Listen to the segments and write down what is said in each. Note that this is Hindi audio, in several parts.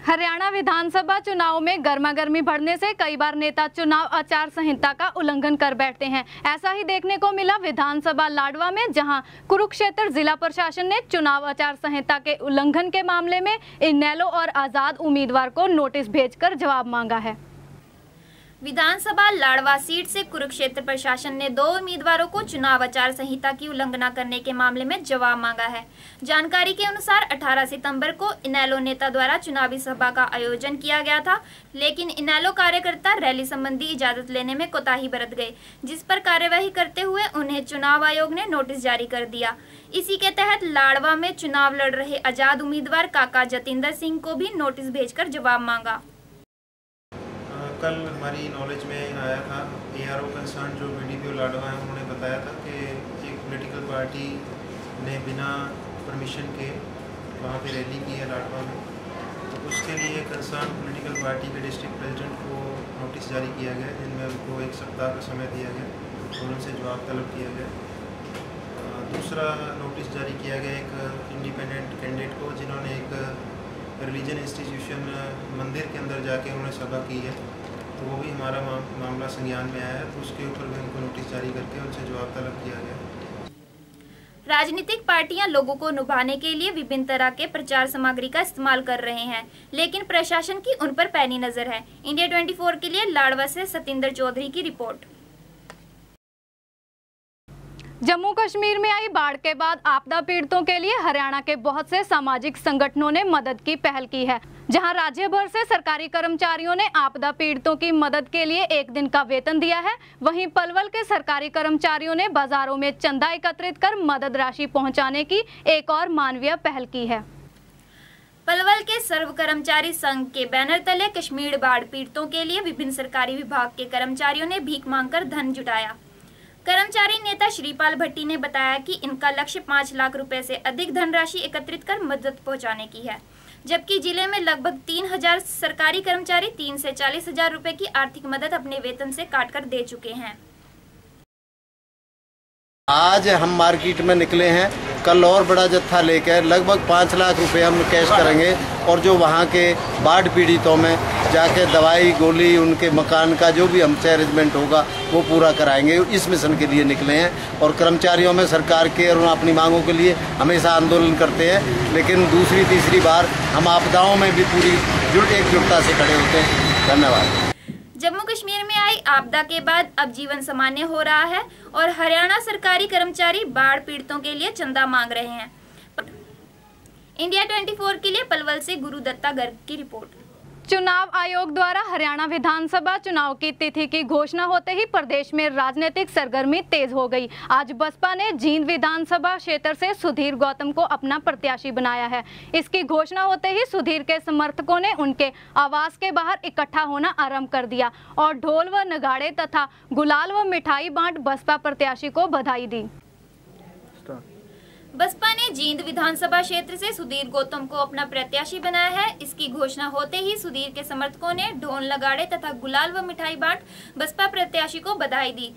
हरियाणा विधानसभा चुनाव में गर्मागर्मी बढ़ने से कई बार नेता चुनाव आचार संहिता का उल्लंघन कर बैठते हैं। ऐसा ही देखने को मिला विधानसभा लाडवा में, जहां कुरुक्षेत्र जिला प्रशासन ने चुनाव आचार संहिता के उल्लंघन के मामले में इनेलो और आजाद उम्मीदवार को नोटिस भेजकर जवाब मांगा है। विधानसभा लाडवा सीट से कुरुक्षेत्र प्रशासन ने 2 उम्मीदवारों को चुनाव आचार संहिता की उल्लंघना करने के मामले में जवाब मांगा है। जानकारी के अनुसार 18 सितंबर को इनेलो नेता द्वारा चुनावी सभा का आयोजन किया गया था, लेकिन इनेलो कार्यकर्ता रैली संबंधी इजाजत लेने में कोताही बरत गए, जिस पर कार्यवाही करते हुए उन्हें चुनाव आयोग ने नोटिस जारी कर दिया। इसी के तहत लाडवा में चुनाव लड़ रहे आजाद उम्मीदवार काका जतिंदर सिंह को भी नोटिस भेजकर जवाब मांगा। कल हमारी नॉलेज में आया था, ARO कंसर्न जो BDPO लाडवा है उन्होंने बताया था कि एक पॉलिटिकल पार्टी ने बिना परमिशन के वहाँ पे रैली की है लाडवा में, तो उसके लिए कंसर्न पॉलिटिकल पार्टी के डिस्ट्रिक्ट प्रेसिडेंट को नोटिस जारी किया गया, जिनमें उनको 1 सप्ताह का समय दिया गया और उनसे जवाब तलब किया गया। दूसरा नोटिस जारी किया गया एक इंडिपेंडेंट कैंडिडेट को, जिन्होंने एक रिलीजन इंस्टीट्यूशन मंदिर के अंदर जाके उन्होंने सभा की है, तो वो भी हमारा मामला संज्ञान में आया है, तो उसके ऊपर भी उनको नोटिस जारी करके उनसे जवाब तलब किया गया। राजनीतिक पार्टियां लोगों को लुभाने के लिए विभिन्न तरह के प्रचार सामग्री का इस्तेमाल कर रहे हैं, लेकिन प्रशासन की उन पर पैनी नजर है। इंडिया 24 के लिए लाडवा से सतिंदर चौधरी की रिपोर्ट। जम्मू कश्मीर में आई बाढ़ के बाद आपदा पीड़ितों के लिए हरियाणा के बहुत से सामाजिक संगठनों ने मदद की पहल की है। जहां राज्य भर से सरकारी कर्मचारियों ने आपदा पीड़ितों की मदद के लिए 1 दिन का वेतन दिया है, वहीं पलवल के सरकारी कर्मचारियों ने बाजारों में चंदा एकत्रित कर मदद राशि पहुंचाने की एक और मानवीय पहल की है। पलवल के सर्व कर्मचारी संघ के बैनर तले कश्मीर बाढ़ पीड़ितों के लिए विभिन्न सरकारी विभाग के कर्मचारियों ने भीख मांगकर धन जुटाया। कर्मचारी नेता श्रीपाल भट्टी ने बताया कि इनका लक्ष्य 5 लाख रुपए से अधिक धनराशि एकत्रित कर मदद पहुंचाने की है, जबकि जिले में लगभग 3000 सरकारी कर्मचारी 30 से 40 हजार रुपए की आर्थिक मदद अपने वेतन से काटकर दे चुके हैं। आज हम मार्केट में निकले हैं, कल और बड़ा जत्था लेकर लगभग 5 लाख रुपए हम कैश करेंगे और जो वहाँ के बाढ़ पीड़ितों में जाके दवाई गोली उनके मकान का जो भी हमसे अरेंजमेंट होगा वो पूरा कराएंगे। इस मिशन के लिए निकले हैं और कर्मचारियों में सरकार के और अपनी मांगों के लिए हमेशा आंदोलन करते हैं, लेकिन दूसरी तीसरी बार हम आपदाओं में भी पूरी एकजुटता से खड़े होते हैं। धन्यवाद। जम्मू कश्मीर में आई आपदा के बाद अब जीवन सामान्य हो रहा है और हरियाणा सरकारी कर्मचारी बाढ़ पीड़ितों के लिए चंदा मांग रहे हैं। इंडिया 24 के लिए पलवल से गुरु दत्ता गर्ग की रिपोर्ट। चुनाव आयोग द्वारा हरियाणा विधानसभा चुनाव की तिथि की घोषणा होते ही प्रदेश में राजनीतिक सरगर्मी तेज हो गई। आज बसपा ने जींद विधानसभा क्षेत्र से सुधीर गौतम को अपना प्रत्याशी बनाया है। इसकी घोषणा होते ही सुधीर के समर्थकों ने उनके आवास के बाहर इकट्ठा होना आरंभ कर दिया और ढोल व नगाड़े तथा गुलाल व मिठाई बांट बसपा प्रत्याशी को बधाई दी। बसपा ने जींद विधानसभा क्षेत्र से सुधीर गौतम को अपना प्रत्याशी बनाया है। इसकी घोषणा होते ही सुधीर के समर्थकों ने ढोल लगाड़े तथा गुलाल व मिठाई बांट बसपा प्रत्याशी को बधाई दी।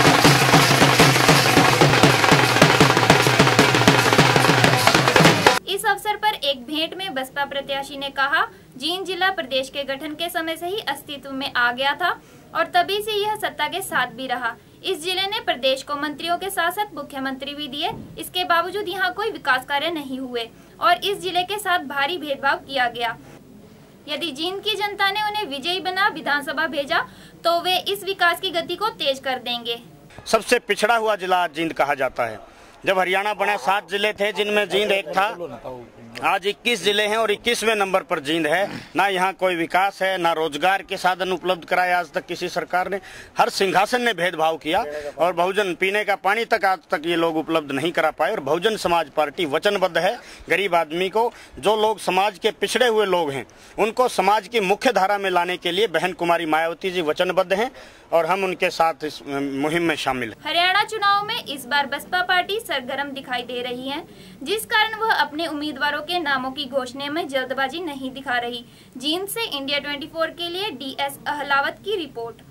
इस अवसर पर एक भेंट में बसपा प्रत्याशी ने कहा, जींद जिला प्रदेश के गठन के समय से ही अस्तित्व में आ गया था और तभी से यह सत्ता के साथ भी रहा। इस जिले ने प्रदेश को मंत्रियों के साथ साथ मुख्यमंत्री भी दिए, इसके बावजूद यहाँ कोई विकास कार्य नहीं हुए और इस जिले के साथ भारी भेदभाव किया गया। यदि जींद की जनता ने उन्हें विजयी बना विधानसभा भेजा तो वे इस विकास की गति को तेज कर देंगे। सबसे पिछड़ा हुआ जिला जींद कहा जाता है। जब हरियाणा बना 7 जिले थे जिनमें जींद एक था। आज 21 जिले हैं और 21वें नंबर पर जींद है। ना यहाँ कोई विकास है, ना रोजगार के साधन उपलब्ध कराए आज तक किसी सरकार ने। हर सिंहासन ने भेदभाव किया और बहुजन पीने का पानी तक आज तक ये लोग उपलब्ध नहीं करा पाए। और बहुजन समाज पार्टी वचनबद्ध है गरीब आदमी को, जो लोग समाज के पिछड़े हुए लोग हैं उनको समाज की मुख्य धारा में लाने के लिए बहन कुमारी मायावती जी वचनबद्ध हैं और हम उनके साथ इस मुहिम में शामिल हैं। हरियाणा चुनाव में इस बार बसपा पार्टी सरगर्म दिखाई दे रही है, जिस कारण वह अपने उम्मीदवारों के नामों की घोषणा में जल्दबाजी नहीं दिखा रही। जींद से इंडिया 24 के लिए DS अहलावत की रिपोर्ट।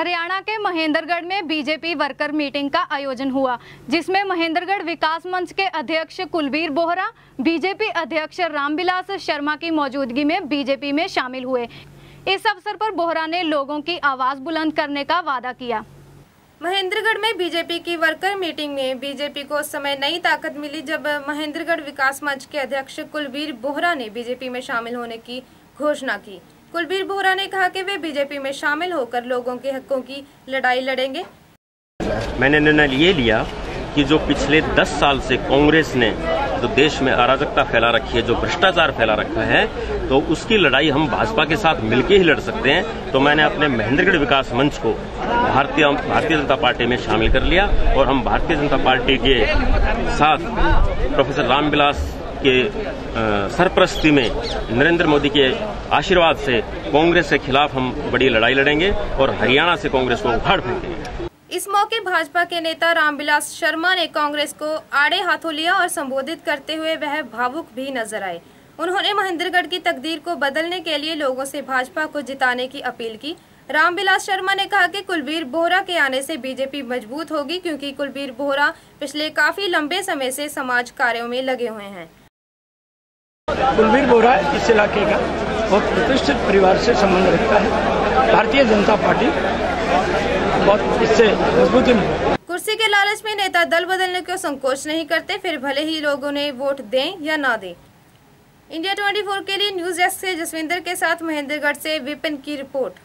हरियाणा के महेंद्रगढ़ में बीजेपी वर्कर मीटिंग का आयोजन हुआ, जिसमें महेंद्रगढ़ विकास मंच के अध्यक्ष कुलबीर बोहरा, बीजेपी अध्यक्ष रामविलास शर्मा की मौजूदगी में बीजेपी में शामिल हुए। इस अवसर पर बोहरा ने लोगों की आवाज बुलंद करने का वादा किया। महेंद्रगढ़ में बीजेपी की वर्कर मीटिंग में बीजेपी को उस समय नई ताकत मिली जब महेंद्रगढ़ विकास मंच के अध्यक्ष कुलबीर बोहरा ने बीजेपी में शामिल होने की घोषणा की। कुलबीर बोहरा ने कहा कि वे बीजेपी में शामिल होकर लोगों के हकों की लड़ाई लड़ेंगे। मैंने निर्णय ये लिया कि जो पिछले 10 साल से कांग्रेस ने जो देश में अराजकता फैला रखी है, जो भ्रष्टाचार फैला रखा है, तो उसकी लड़ाई हम भाजपा के साथ मिलकर ही लड़ सकते हैं। तो मैंने अपने महेंद्रगढ़ विकास मंच को भारतीय जनता पार्टी में शामिल कर लिया और हम भारतीय जनता पार्टी के साथ प्रोफेसर रामविलास के सरपरस्ती में नरेंद्र मोदी के आशीर्वाद से कांग्रेस के खिलाफ हम बड़ी लड़ाई लड़ेंगे और हरियाणा से कांग्रेस को उखाड़ फेंकेंगे। इस मौके भाजपा के नेता रामविलास शर्मा ने कांग्रेस को आड़े हाथों लिया और संबोधित करते हुए वह भावुक भी नजर आए। उन्होंने महेंद्रगढ़ की तकदीर को बदलने के लिए लोगों से भाजपा को जिताने की अपील की। रामविलास शर्मा ने कहा कि कुलबीर बोहरा के आने से बीजेपी मजबूत होगी, क्योंकि कुलबीर बोहरा पिछले काफी लंबे समय से समाज कार्यों में लगे हुए हैं। कुलबीर बोहरा इस इलाके का बहुत प्रतिष्ठित परिवार से संबंध रखता है। भारतीय जनता पार्टी बहुत इससे मजबूती में। कुर्सी के लालच में नेता दल बदलने को संकोच नहीं करते, फिर भले ही लोगों ने वोट दें या ना दें। इंडिया 24 के लिए न्यूज डेस्क से जसविंदर के साथ महेंद्रगढ़ से विपिन की रिपोर्ट।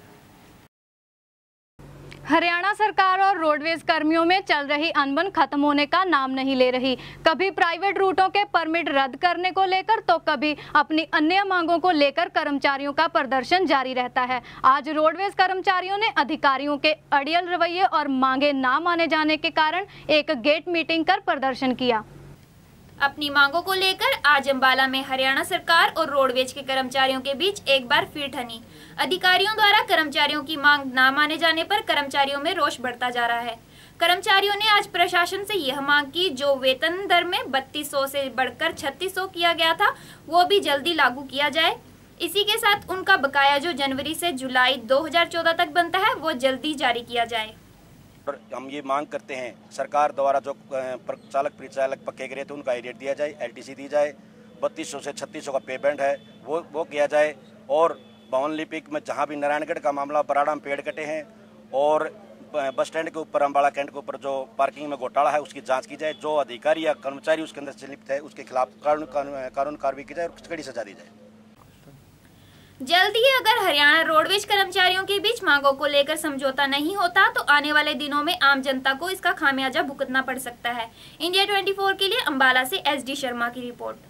हरियाणा सरकार और रोडवेज कर्मियों में चल रही अनबन खत्म होने का नाम नहीं ले रही। कभी प्राइवेट रूटों के परमिट रद्द करने को लेकर तो कभी अपनी अन्य मांगों को लेकर कर्मचारियों का प्रदर्शन जारी रहता है। आज रोडवेज कर्मचारियों ने अधिकारियों के अड़ियल रवैये और मांगे ना माने जाने के कारण एक गेट मीटिंग कर प्रदर्शन किया। अपनी मांगों को लेकर आज अंबाला में हरियाणा सरकार और रोडवेज के कर्मचारियों के बीच एक बार फिर ठनी। अधिकारियों द्वारा कर्मचारियों की मांग ना माने जाने पर कर्मचारियों में रोष बढ़ता जा रहा है। कर्मचारियों ने आज प्रशासन से यह मांग की जो वेतन दर में 3200 से बढ़कर 3600 किया गया था, वो भी जल्दी लागू किया जाए। इसी के साथ उनका बकाया जो जनवरी से जुलाई 2014 तक बनता है, वो जल्दी जारी किया जाए। हम ये मांग करते हैं सरकार द्वारा जो चालक परिचालक पक्के करे थे उनका रेट दिया जाए, LTC दी जाए, 3200 से 3600 का पेमेंट है वो किया जाए। और भवन लिपिक में जहाँ भी नारायणगढ़ का मामला बराड़ा में पेड़ कटे हैं और बस स्टैंड के ऊपर अम्बाड़ा कैंट के ऊपर जो पार्किंग में घोटाला है उसकी जांच की जाए। जो अधिकारी या कर्मचारी उसके अंदर संलिप्त है उसके खिलाफ कानून कार्रवाई की जाए और कड़ी सजा दी जाए। जल्द ही अगर हरियाणा रोडवेज कर्मचारियों के बीच मांगों को लेकर समझौता नहीं होता तो आने वाले दिनों में आम जनता को इसका खामियाजा भुगतना पड़ सकता है। इंडिया 24 के लिए अंबाला से SD शर्मा की रिपोर्ट।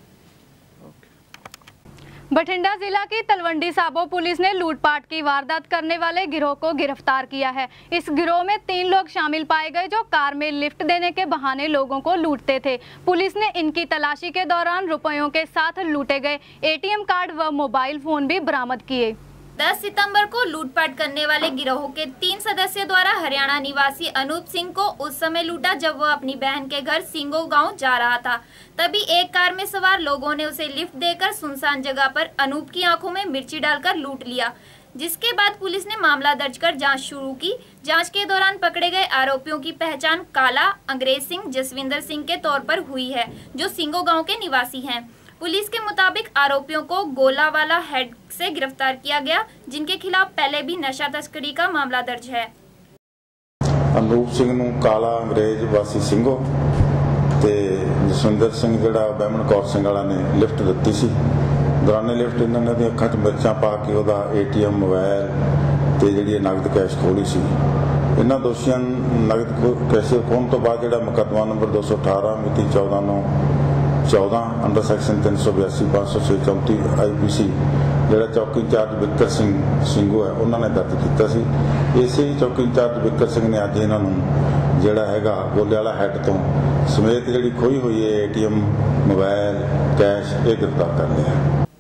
बठिंडा जिला की तलवंडी साबो पुलिस ने लूटपाट की वारदात करने वाले गिरोह को गिरफ्तार किया है। इस गिरोह में 3 लोग शामिल पाए गए जो कार में लिफ्ट देने के बहाने लोगों को लूटते थे। पुलिस ने इनकी तलाशी के दौरान रुपयों के साथ लूटे गए ATM कार्ड व मोबाइल फोन भी बरामद किए। 10 सितंबर को लूटपाट करने वाले गिरोह के 3 सदस्यों द्वारा हरियाणा निवासी अनूप सिंह को उस समय लूटा जब वह अपनी बहन के घर सिंगो गांव जा रहा था। तभी एक कार में सवार लोगों ने उसे लिफ्ट देकर सुनसान जगह पर अनूप की आंखों में मिर्ची डालकर लूट लिया, जिसके बाद पुलिस ने मामला दर्ज कर जांच शुरू की। जांच के दौरान पकड़े गए आरोपियों की पहचान काला, अंग्रेज सिंह, जसविंदर सिंह के तौर पर हुई है, जो सिंगो गाँव के निवासी है। पुलिस के मुताबिक आरोपियों को गोलावाला हेड से गिरफ्तार किया गया, जिनके खिलाफ पहले भी नशा तस्करी का मामला दर्ज है। अनूप सिंह नूं काला, अंग्रेज वासी सिंगो ते जसविंदर सिंह जिहड़ा बहमन कौर सिंह वाला ने लिफ्ट दित्ती सी। दौराने लिफ्ट इन्होंने दी अखां 'च मिर्चां पा के उहदा ATM मोबाइल ते जिहड़ी नगद कैश खोली सी। इन्हां दोषियों नगद कैश खोण तो बाद जिहड़ा मुकदमा नंबर 218 मिति 14/9/14 अंडर सैक्शन 382 506 34 IPC ਜਿਹੜਾ ਚੌਕੀ ਇੰਚਾਰਜ ਵਿਕਰ ਸਿੰਘ ਸਿੰਘੂ ਹੈ ਉਹਨਾਂ ਨੇ ਦਰਜ ਕੀਤਾ ਸੀ। ਇਸੇ ਹੀ ਚੌਕੀ ਇੰਚਾਰਜ ਵਿਕਰ ਸਿੰਘ ਨੇ ਅੱਜ ਇਹਨਾਂ ਨੂੰ ਜਿਹੜਾ ਹੈਗਾ ਗੋਲੇ ਵਾਲਾ ਹੈੱਡ ਤੋਂ ਸਮੇਤ ਜਿਹੜੀ ਖੋਈ ਹੋਈ ਹੈ ATM मोबाइल कैश ये गिरफ्तार कर लिया।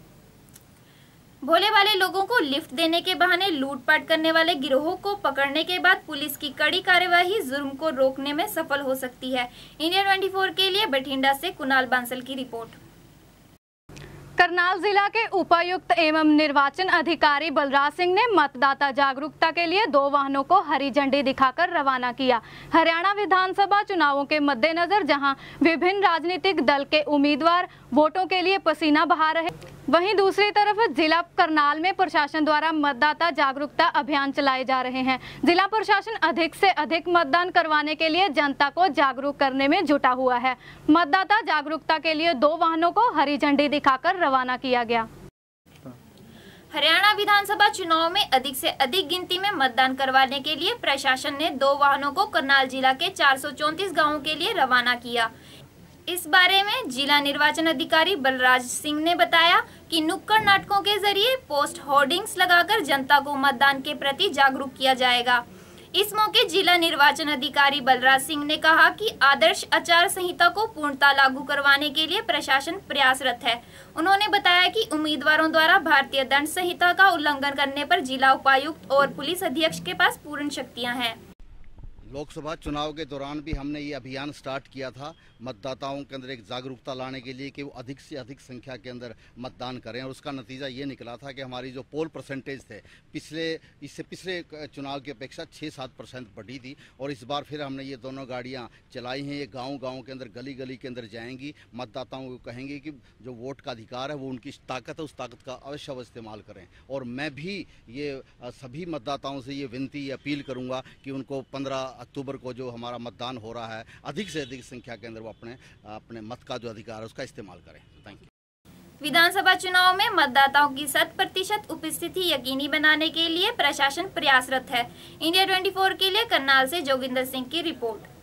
भोले वाले लोगों को लिफ्ट देने के बहाने लूटपाट करने वाले गिरोहों को पकड़ने के बाद पुलिस की कड़ी कार्यवाही जुर्म को रोकने में सफल हो सकती है। इंडिया 24 के लिए बठिंडा से कुणाल बांसल की रिपोर्ट। करनाल जिला के उपायुक्त एवं निर्वाचन अधिकारी बलराज सिंह ने मतदाता जागरूकता के लिए 2 वाहनों को हरी झंडी दिखाकर रवाना किया। हरियाणा विधानसभा चुनावों के मद्देनजर जहां विभिन्न राजनीतिक दल के उम्मीदवार वोटों के लिए पसीना बहा रहे, वहीं दूसरी तरफ जिला करनाल में प्रशासन द्वारा मतदाता जागरूकता अभियान चलाए जा रहे हैं। जिला प्रशासन अधिक से अधिक मतदान करवाने के लिए जनता को जागरूक करने में जुटा हुआ है। मतदाता जागरूकता के लिए 2 वाहनों को हरी झंडी दिखाकर रवाना किया गया। हरियाणा विधानसभा चुनाव में अधिक से अधिक गिनती में मतदान करवाने के लिए प्रशासन ने 2 वाहनों को करनाल जिला के 434 गांवों के लिए रवाना किया। इस बारे में जिला निर्वाचन अधिकारी बलराज सिंह ने बताया कि नुक्कड़ नाटकों के जरिए पोस्ट होर्डिंग्स लगाकर जनता को मतदान के प्रति जागरूक किया जाएगा। इस मौके जिला निर्वाचन अधिकारी बलराज सिंह ने कहा कि आदर्श आचार संहिता को पूर्णतः लागू करवाने के लिए प्रशासन प्रयासरत है। उन्होंने बताया कि उम्मीदवारों द्वारा भारतीय दंड संहिता का उल्लंघन करने पर जिला उपायुक्त और पुलिस अधीक्षक के पास पूर्ण शक्तियां हैं। लोकसभा चुनाव के दौरान भी हमने ये अभियान स्टार्ट किया था मतदाताओं के अंदर एक जागरूकता लाने के लिए कि वो अधिक से अधिक संख्या के अंदर मतदान करें, और उसका नतीजा ये निकला था कि हमारी जो पोल परसेंटेज थे इससे पिछले चुनाव की अपेक्षा 6-7% बढ़ी थी। और इस बार फिर हमने ये दोनों गाड़ियाँ चलाई हैं। ये गाँव के अंदर गली गली के अंदर जाएंगी, मतदाताओं को कहेंगे कि जो वोट का अधिकार है वो उनकी ताकत है, उस ताकत का अवश्य इस्तेमाल करें। और मैं भी ये सभी मतदाताओं से ये विनती अपील करूँगा कि उनको 15 अक्टूबर को जो हमारा मतदान हो रहा है, अधिक से अधिक संख्या के अंदर वो अपने मत का जो अधिकार है उसका इस्तेमाल करें। Thank you. विधानसभा चुनाव में मतदाताओं की 100% उपस्थिति यकीनी बनाने के लिए प्रशासन प्रयासरत है। इंडिया 24 के लिए करनाल से जोगिंदर सिंह की रिपोर्ट।